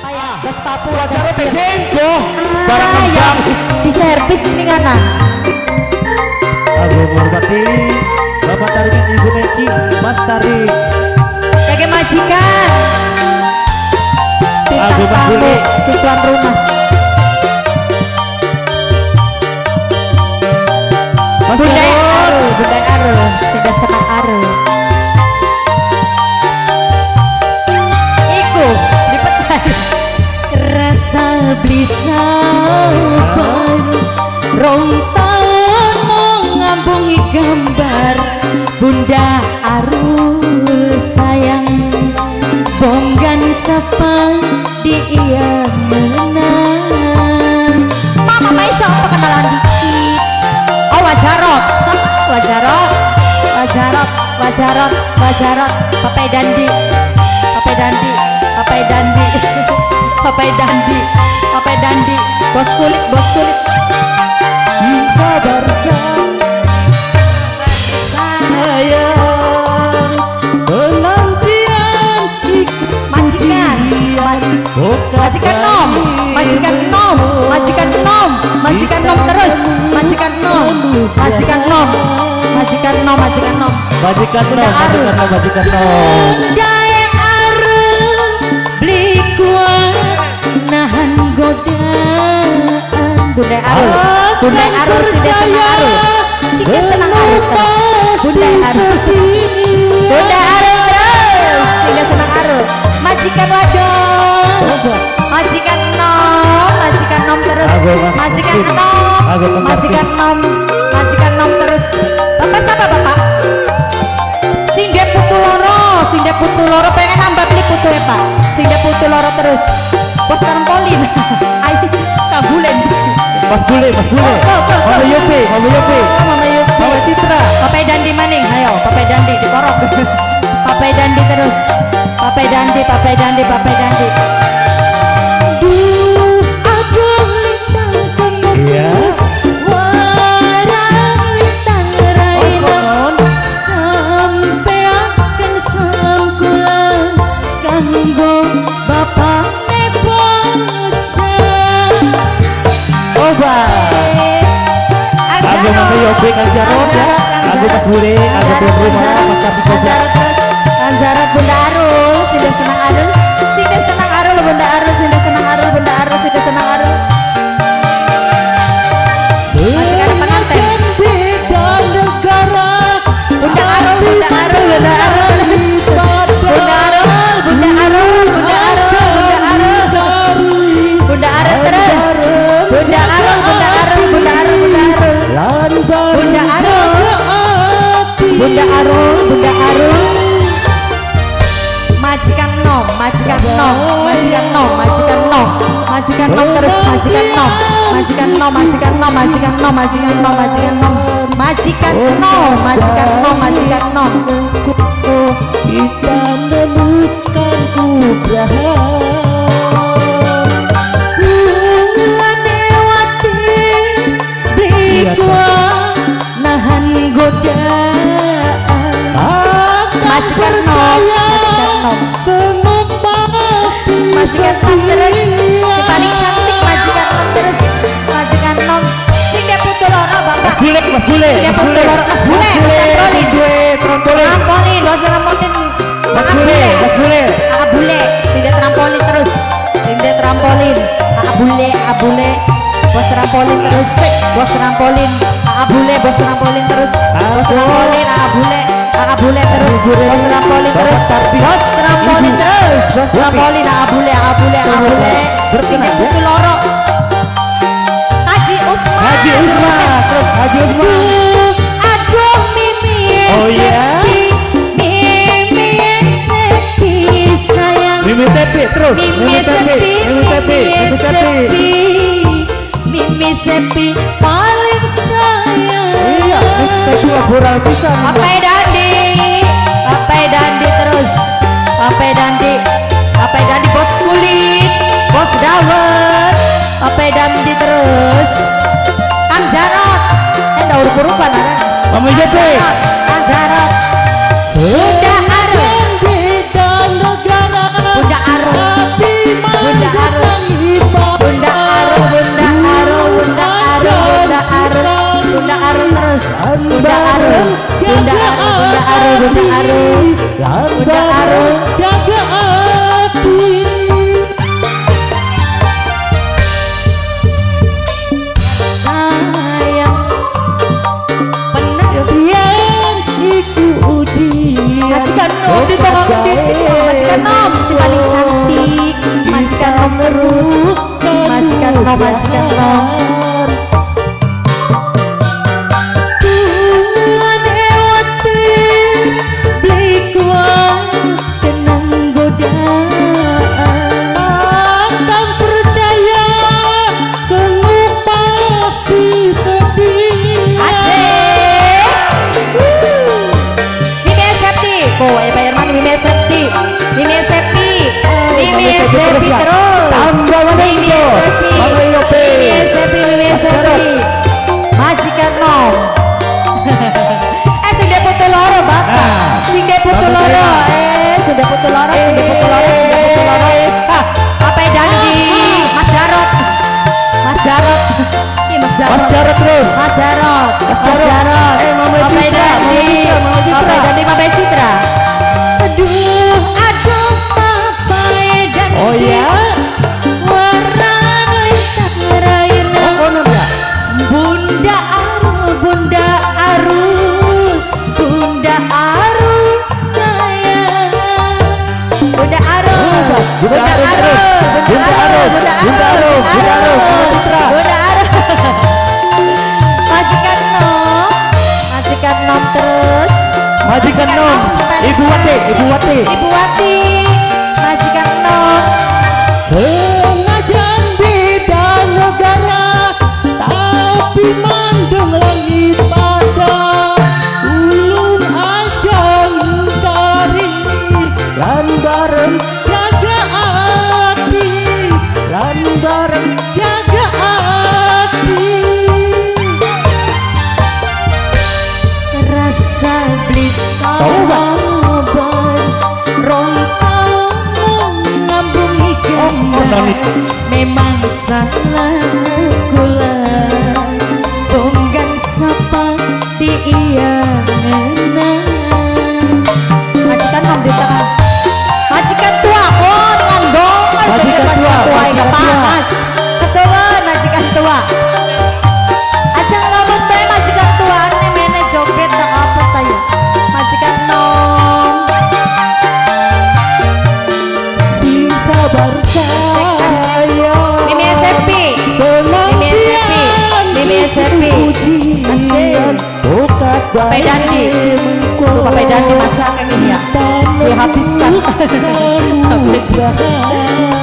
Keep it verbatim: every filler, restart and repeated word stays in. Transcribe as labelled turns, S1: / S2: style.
S1: Kayak gas papu
S2: Wajar teh jengko. Barang
S1: ah, ya,
S2: kembang.
S1: di servis nih kana.
S2: Aku menghormati Bapak Tarik Ibu Neci, Mas Tarik.
S1: Jaga majikan. Bintang
S2: Aku
S1: tamu
S2: Bule.
S1: si tuan rumah.
S2: Mas
S1: Bunda
S2: Jarot.
S1: Arul, Bunda Arul, sudah senang Arul. Iku dipetai. Rasa beli sabar, rong tahun mau ngambungi gambar. Bunda Arul sayang, bonggan sapa di iya menang. Mama Maisa apa kenalan dikit. Oh Wajarot, Wajarot, Wajarot, Wajarot, Wajarot, Papai Dandi, Papai Dandi, Papai Dandi, Papai Dandi, Papai Dandi, bos kulit, bos kulit.
S2: Sabar sayang, penantian
S1: Majikan, ma- majikan nom, majikan nom, majikan nom, majikan nom terus, majikan nom, majikan nom, majikan nom, majikan nom.
S2: Bajikan
S1: Bunda
S2: no,
S1: Arul.
S2: bajikan no, bajikan no.
S1: Daya Arul beli kuat nahan godaan. Bunda Arul, Bunda Arul sudah senang Arul, sudah senang Arul terus. Bunda Arul, Bunda Arul terus, sudah senang Arul. Majikan wadon, majikan nom, majikan nom terus,
S2: Aku, aku,
S1: majikan
S2: aku,
S1: nom,
S2: aku mengerti.
S1: majikan nom, majikan nom terus. Bapak siapa bapak? Sindep putu loro, sindep putu loro pengen nambah beli putu ya pak. Sindep putu loro terus. Bos trampolin. Ayo kabulen.
S2: Mas Bule, Mas Bule.
S1: Oh, oh, oh,
S2: Mama
S1: oh.
S2: Yopi, Mama Yopi.
S1: Oh, Mama Yupi.
S2: Mama Citra.
S1: Papai Dandi maning, ayo Papai Dandi dikorok. Papai Dandi terus. Papai Dandi, Papai Dandi, Papai Dandi. Duh, aku lintang
S2: Iya.
S1: kemus, warang lintang raina.
S2: non.
S1: Sampai akan sangkulan kanggo bapak bocah.
S2: Oba. Aku Mama Yopi, Kang Jarot ya. Aku Mas Bule, aku tuan rumah, Mas Tarik juga.
S1: Anjarat terus, Anjarat Bunda Arul, sudah senang Arul, sudah senang Arul, Bunda Arul, sudah senang Arul, Bunda Arul, sudah senang Arul. Majikan pengantin.
S2: Beda negara.
S1: Bunda Arul, Bunda Arul, Bunda Arul terus. Bunda Arul, Bunda Arul, Bunda Arul, Bunda Arul. Bunda Arul terus. Bunda Arul, Bunda Arul, Bunda Arul, Bunda Arul. Bunda Arul. Bunda Arul, Bunda Arul. Majikan nom, majikan nom, majikan nom, majikan nom, majikan nom terus, majikan nom, majikan nom, majikan nom, majikan nom, majikan nom, majikan nom, majikan nom, majikan nom, majikan nom.
S2: Kita menemukan kubrahan.
S1: Manewati beli gua nahan godaan. Majikan nom, majikan nom, majikan nom terus. Si paling cantik majikan nom terus, majikan nom. Sehingga putu loro bapak.
S2: Bule, Mas Bule.
S1: Sehingga putu loro mas bule, mas trampolin.
S2: Gue trampolin.
S1: Trampolin, bos trampolin.
S2: Mas
S1: Maaf
S2: Bule,
S1: bule,
S2: Mas Bule.
S1: Aa bule, sehingga trampolin terus. Sehingga trampolin, Aa bule, Aa bule. Bos trampolin terus, bos trampolin, Aa bule, bos trampolin terus, bos trampolin, Aa bule, Aa bule terus, bos trampolin terus, bos trampolin terus, bos trampolin, Aa bule, Aa bule, Aa bule. Sehingga putu loro. Haji Usman.
S2: Haji Usman, terus Haji Usman.
S1: Aduh mimi
S2: Oh, iya?
S1: sepi, mimi sepi sayang.
S2: Mimi Tepi, terus.
S1: Mimi sepi,
S2: Mimi Tepi,
S1: mimi
S2: Mimi Tepi.
S1: sepi, mimi sepi paling sayang.
S2: Iya, Mimi Tepi laboral bisa.
S1: Papai Dandi, Papai Dandi terus, Papai Dandi, Papai Dandi bos kulit, bos dawet, Papai Dandi terus. Kang Jarot, eh daur kurupan ada.
S2: Mama Yopi.
S1: Kang Jarot, Bunda Arul,
S2: Beda negara.
S1: Bunda Arul, Bunda nom, majikan nom. Happy terus, Mimi happy, Mimi happy, Mimi happy, majikan nom. Eh sudah putu loro bapak, sudah putu loro, eh sudah putu loro, sudah putu loro, sudah putu loro. Apa Dandi, Mas Jarot, Mas Jarot, ini Mas Jarot,
S2: Mas Jarot terus,
S1: Mas Jarot, Mas Jarot, Apa Dandi, Apa Dandi, Mama Citra. Aduh, aduh.
S2: Oh ya,
S1: warna lintas raina.
S2: Oh konon ya.
S1: Bunda Aru, Bunda Aru, Bunda Aru sayang. Bunda Aru, Bunda Aru, Bunda Aru, Bunda Aru, Bunda Aru, Bunda Aru. Majikan nom, majikan nom terus.
S2: Majikan nom, Ibu Wati, Ibu Wati,
S1: Ibu Wati. Majikan nom.
S2: Sengaja beda negara, tapi mandung langit pada ulun aja ngkari, lan bareng jaga hati, lan bareng jaga hati.
S1: Rasa blis sabar rong memang salah kula bonggan sapa di iya majikan nom di tangan majikan tua oh dengan bonggan majikan tua tua enggak panas kesowan majikan tua aja ngomong bae majikan tua ini mene joget tak apa tayo majikan nom
S2: si sabar
S1: Mimi happy, Mimi happy, Mimi happy, asik. Papai Dandi, lu Papai Dandi masak kayak gini ya, dihabiskan.